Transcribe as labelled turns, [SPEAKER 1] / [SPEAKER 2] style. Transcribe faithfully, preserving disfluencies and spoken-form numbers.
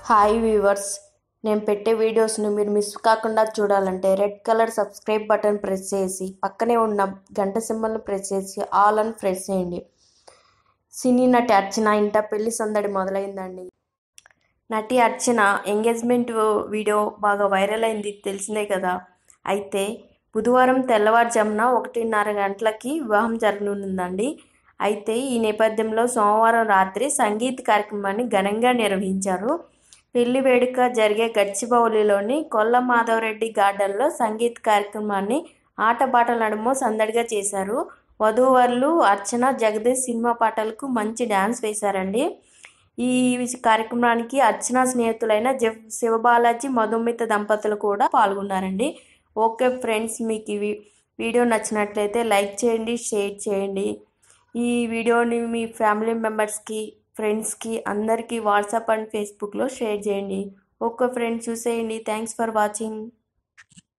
[SPEAKER 1] Hi viewers, నేను పెట్టే వీడియోస్ని మీరు మిస్ కాకుండా చూడాలంటే red colour subscribe button press చేసి పక్కనే ఉన్న గంట సింబల్ని ప్రెస్ చేసి ఆల్ అని ప్రెస్ చేయండి. సినీ నటి అర్చన ఇంట పెళ్లి సందడి మొదలైందండి. నటి అర్చన ఎంగేజ్మెంట్ వీడియో బాగా వైరల్ అయింది, తెలిసిందే కదా. అయితే బుధవారం తెల్లవారుజామున ఒకటిన్నర గంటలకి వివాహం జరగనుందండి. అయితే ఈ నేపథ్యంలో సోమవారం రాత్రి సంగీత కార్యక్రమాన్ని ఘనంగా నిర్వహించారు. పెళ్లి వేడుక జరిగే గచ్చిబౌలిలోని కొల్ల మాధవరెడ్డి గార్డెన్లో సంగీత కార్యక్రమాన్ని ఆటపాటల నడుమ సందడిగా చేశారు. వధూవరులు అర్చన, జగదీష్ సినిమా పాటలకు మంచి డ్యాన్స్ వేశారండి. ఈ కార్యక్రమానికి అర్చన స్నేహితులైన జ శివబాలాజీ, మధుమిత దంపతులు కూడా పాల్గొన్నారండి. ఓకే ఫ్రెండ్స్, మీకు ఈ వీడియో నచ్చినట్లయితే లైక్ చేయండి, షేర్ చేయండి. ఈ వీడియోని మీ ఫ్యామిలీ మెంబర్స్కి, ఫ్రెండ్స్కి అందరికీ వాట్సాప్ అండ్ ఫేస్బుక్లో షేర్ చేయండి. ఓకే ఫ్రెండ్స్, చూసేయండి. Thanks for watching.